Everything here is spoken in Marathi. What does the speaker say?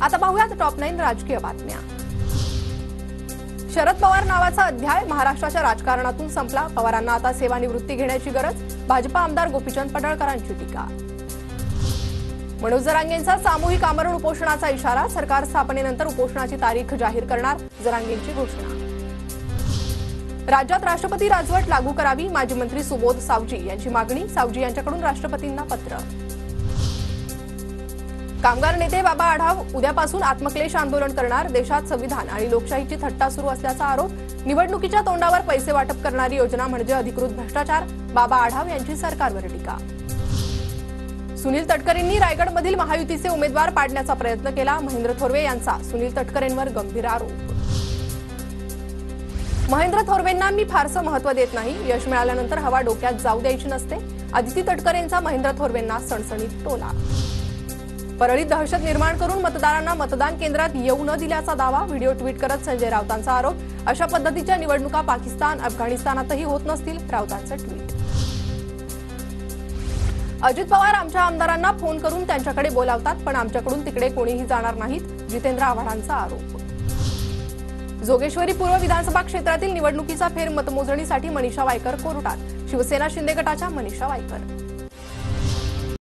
आता पाहूयात टॉप 9 राजकीय बातम्या। शरद पवार नावाचा अध्याय महाराष्ट्राच्या राजकारणातून संपला। पवारांना आता सेवानिवृत्ती घेण्याची गरज। भाजपा आमदार गोपीचंद पडळकरांची टीका। मनोज जरांगेंचा सामूहिक आमरण उपोषणाचा इशारा। सरकार स्थापनेनंतर उपोषणाची तारीख जाहीर करणार, जरांगेंची घोषणा। राज्यात राष्ट्रपती राजवट लागू करावी, माजी मंत्री सुबोध सावजी यांची मागणी। सावजी यांच्याकडून राष्ट्रपतींना पत्र। कामगार नेते बाबा आढाव उद्यापासून आत्मक्लेश आंदोलन करणार। देशात संविधान आणि लोकशाहीची थट्टा सुरू असल्याचा आरोप। निवडणुकीच्या तोंडावर पैसे वाटप करणारी योजना म्हणजे अधिकृत भ्रष्टाचार। बाबा आढाव यांची सरकारवर टीका। सुनील तटकरेंनी रायगडमधील महायुतीचे उमेदवार पाडण्याचा प्रयत्न केला। महेंद्र थोरवे यांचा सुनील तटकरेंवर गंभीर आरोप। महेंद्र थोरवेंना मी फारसं महत्त्व देत नाही। यश मिळाल्यानंतर हवा डोक्यात जाऊ द्यायची नसते। आदिती तटकरेंचा महेंद्र थोरवेंना सणसणीत टोला। परळीत दहशत निर्माण करून मतदारांना मतदान केंद्रात येऊ न दिल्याचा दावा। व्हिडिओ ट्विट करत संजय राऊतांचा आरोप। अशा पद्धतीच्या निवडणुका पाकिस्तान, अफगाणिस्तानातही होत नसतील, राऊतांचं ट्विट। अजित पवार आमच्या आमदारांना फोन करून त्यांच्याकडे बोलावतात, पण आमच्याकडून तिकडे कोणीही जाणार नाहीत, जितेंद्र आव्हाडांचा आरोप। जोगेश्वरी पूर्व विधानसभा क्षेत्रातील निवडणुकीचा फेर मतमोजणीसाठी मनीषा वायकर कोर्टात। शिवसेना शिंदे गटाच्या मनीषा वायकर।